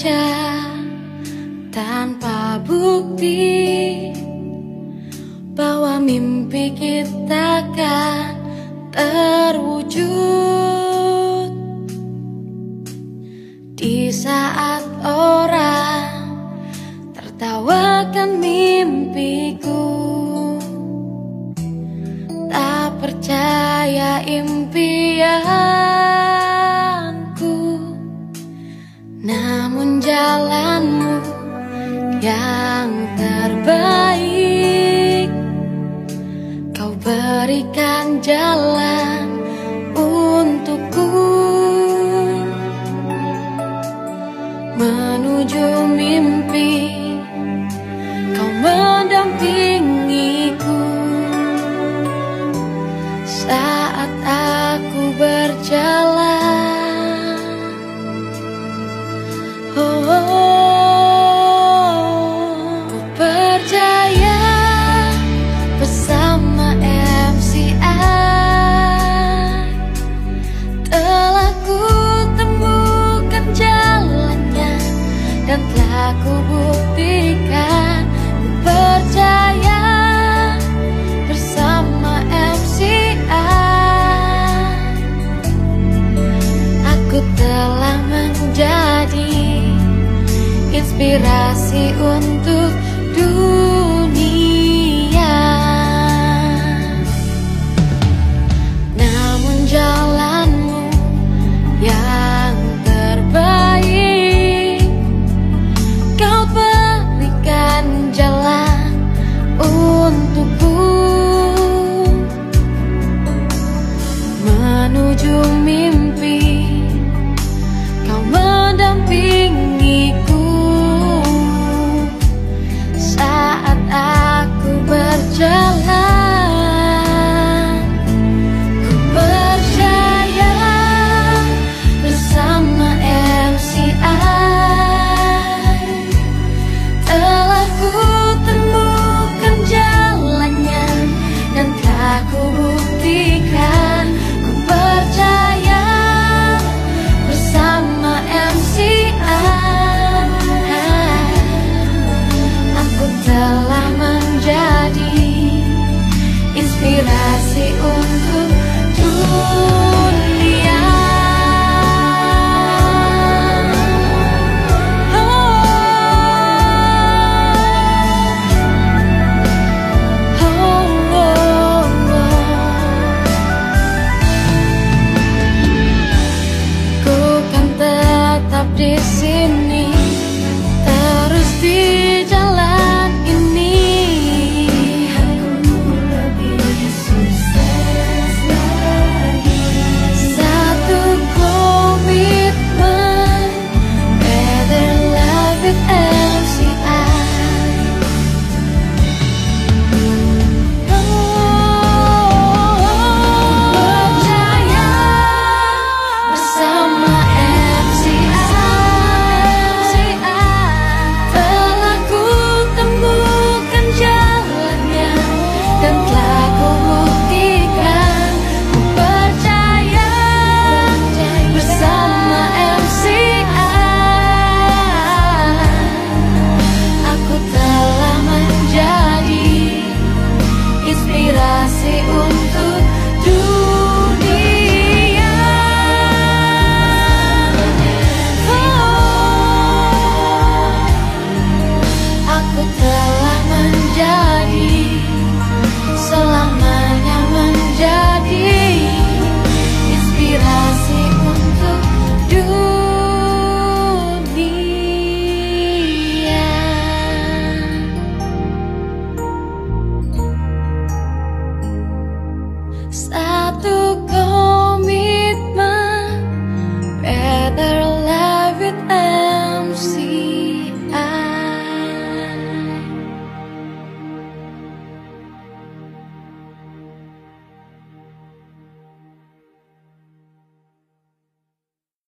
saja tanpa bukti bahwa mimpi kita kan terwujud. Di saat orang tertawakan mimpiku, tak percaya impianku, namun jalanmu yang terbaik, kau berikan jalan untukku menuju mimpi. Kau mendampingiku saat aku berjalan. Ku percaya bersama MCI telah ku temukan jalannya dan telah ku buktikan. Ku percaya bersama MCI aku telah menjadi inspirasi untuk dunia. Namun jalanmu yang terbaik, kau berikan jalan untukku menuju mimpi. Kau mendampingiku saat aku berjalan. Ku percaya bersama MCI telah ku temukan jalannya dan telah ku buktikan. Ku percaya bersama MCI aku telah menjadi inspirasi untuk dunia. Ku kan tetap di sini, terus di jalan ini. Aku lebih sukses lagi. Satu komitmen, better life with MCI. Percaya bersama MCI telah ku temukan jalannya dan telah ku buktikan. Ku percaya bersama MCI aku telah menjadi inspirasi untuk dunia. Aku telah menjadi, selamanya menjadi inspirasi untuk dunia. Satu komitmen, better life with